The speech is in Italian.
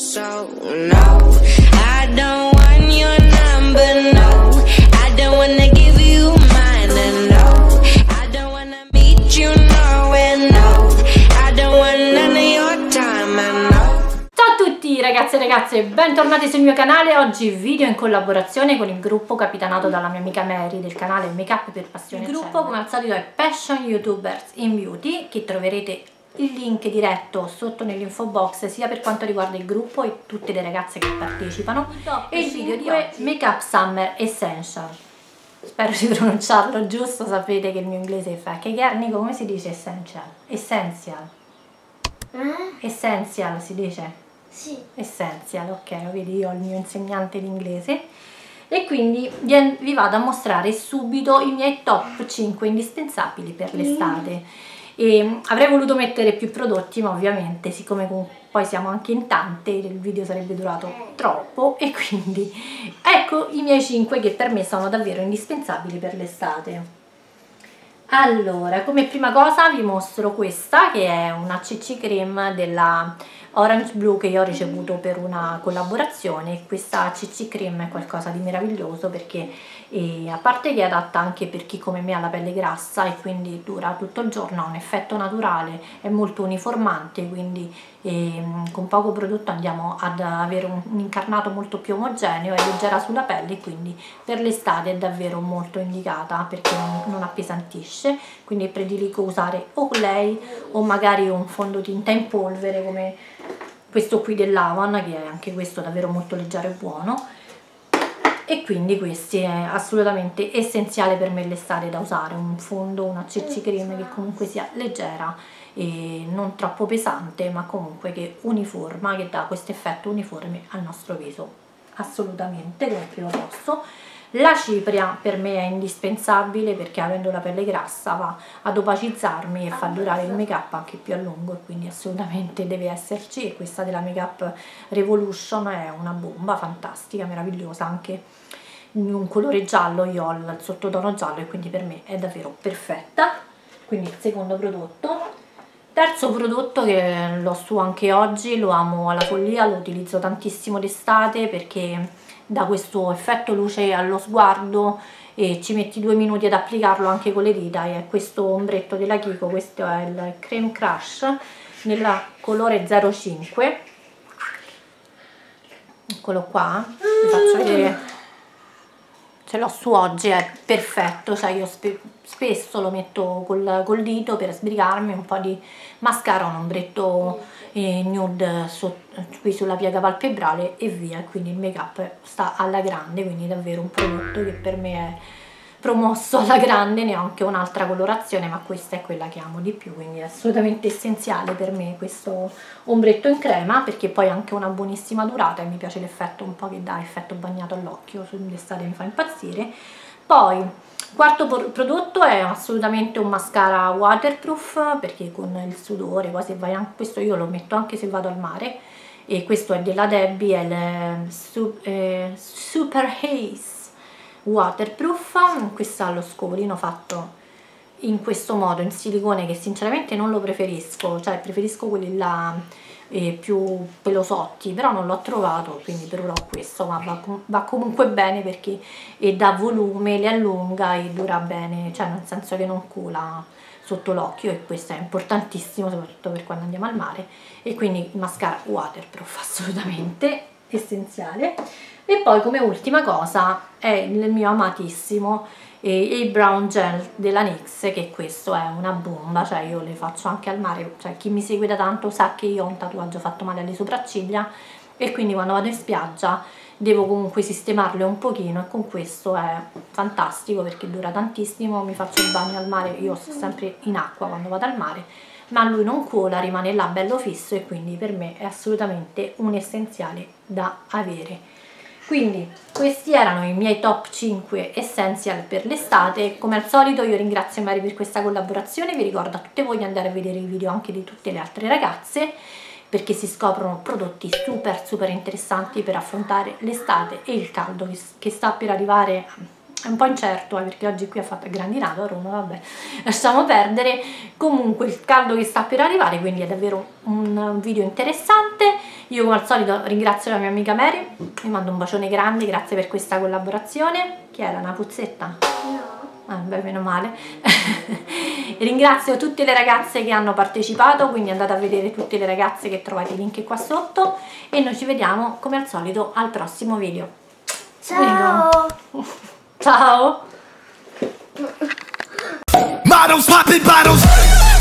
So no, I don't want your number, no. I don't wanna give you mine, and no. I don't wanna meet you nowhere, no. I don't want none of your time, and no. Ciao a tutti ragazzi e ragazze, bentornati sul mio canale. Oggi video in collaborazione con il gruppo capitanato dalla mia amica Mary del canale Make Up per Passione. Il gruppo come al solito è Passion YouTubers in Beauty, che troverete il link diretto sotto nell'info box sia per quanto riguarda il gruppo e tutte le ragazze che partecipano, e il video di oggi Make Up Summer Essential. Spero di pronunciarlo giusto, sapete che il mio inglese è fake. Nico, come si dice essential? Essential. Essential si dice? Sì. Essential, ok, vedi, io ho il mio insegnante di inglese. E quindi vi vado a mostrare subito i miei top 5 indispensabili per l'estate. E avrei voluto mettere più prodotti, ma ovviamente siccome poi siamo anche in tante il video sarebbe durato troppo, e quindi ecco i miei 5 che per me sono davvero indispensabili per l'estate. Allora, come prima cosa vi mostro questa, che è una CC Cream della Orange Blue che io ho ricevuto per una collaborazione. Questa CC Cream è qualcosa di meraviglioso perché a parte che è adatta anche per chi come me ha la pelle grassa e quindi dura tutto il giorno, ha un effetto naturale, è molto uniformante, quindi con poco prodotto andiamo ad avere un incarnato molto più omogeneo, è leggera sulla pelle e quindi per l'estate è davvero molto indicata perché non appesantisce. Quindi prediligo usare o lei o magari un fondotinta in polvere come questo qui dell'Avon, che è anche questo davvero molto leggero e buono, e quindi questi è assolutamente essenziale per me l'estate da usare, un fondo, una CC Cream che comunque sia leggera e non troppo pesante, ma comunque che uniforma, che dà questo effetto uniforme al nostro viso, assolutamente come primo posto. La cipria per me è indispensabile perché avendo la pelle grassa va ad opacizzarmi e fa durare il make up anche più a lungo, e quindi assolutamente deve esserci. E questa della Make Up Revolution è una bomba fantastica, meravigliosa, anche in un colore giallo, io ho il sottotono giallo e quindi per me è davvero perfetta. Quindi il secondo prodotto. Terzo prodotto che lo su anche oggi, lo amo alla follia, lo utilizzo tantissimo d'estate perché dà questo effetto luce allo sguardo e ci metti 2 minuti ad applicarlo anche con le dita. E è questo ombretto della Kiko, questo è il Creme Crush nella colore 05, eccolo qua, vi faccio vedere, ce l'ho su oggi, è perfetto, cioè io spesso lo metto col dito per sbrigarmi, un po' di mascara, un ombretto nude qui sulla piega palpebrale e via. Quindi il make up sta alla grande, quindi davvero un prodotto che per me è promosso alla grande. Ne ho anche un'altra colorazione, ma questa è quella che amo di più, quindi è assolutamente essenziale per me questo ombretto in crema, perché poi ha anche una buonissima durata e mi piace l'effetto un po' che dà, effetto bagnato all'occhio, sull'estate mi fa impazzire. Poi quarto prodotto è assolutamente un mascara waterproof, perché con il sudore poi se vai anche, questo io lo metto anche se vado al mare, e questo è della Debbie, è il Super Haze Waterproof. Questo ha lo scovolino fatto in questo modo in silicone, che sinceramente non lo preferisco, cioè preferisco quelli là più pelosotti, però non l'ho trovato, quindi per ora ho questo, ma va comunque bene perché dà volume, le allunga e dura bene, cioè nel senso che non cola sotto l'occhio, e questo è importantissimo soprattutto per quando andiamo al mare. E quindi il mascara waterproof assolutamente essenziale. E poi come ultima cosa è il mio amatissimo il Brown Gel della NYX, che questo è una bomba, cioè io le faccio anche al mare, cioè chi mi segue da tanto sa che io ho un tatuaggio fatto male alle sopracciglia e quindi quando vado in spiaggia devo comunque sistemarle un pochino, e con questo è fantastico perché dura tantissimo. Mi faccio il bagno al mare, io sto sempre in acqua quando vado al mare, ma lui non cola, rimane là bello fisso, e quindi per me è assolutamente un essenziale da avere. Quindi questi erano i miei top 5 essential per l'estate. Come al solito io ringrazio Mary per questa collaborazione, vi ricordo a tutte voi di andare a vedere i video anche di tutte le altre ragazze, perché si scoprono prodotti super interessanti per affrontare l'estate e il caldo che sta per arrivare. È un po' incerto perché oggi qui ha fatto grandinato a Roma, vabbè, lasciamo perdere. Comunque il caldo che sta per arrivare, quindi è davvero un video interessante Io come al solito ringrazio la mia amica Mary, mi mando un bacione grande, grazie per questa collaborazione. Chi era, una puzzetta? No. Beh, meno male. Ringrazio tutte le ragazze che hanno partecipato, quindi andate a vedere tutte le ragazze che trovate i link qua sotto e noi ci vediamo come al solito al prossimo video. Ciao! Ciao! Models popping bottles.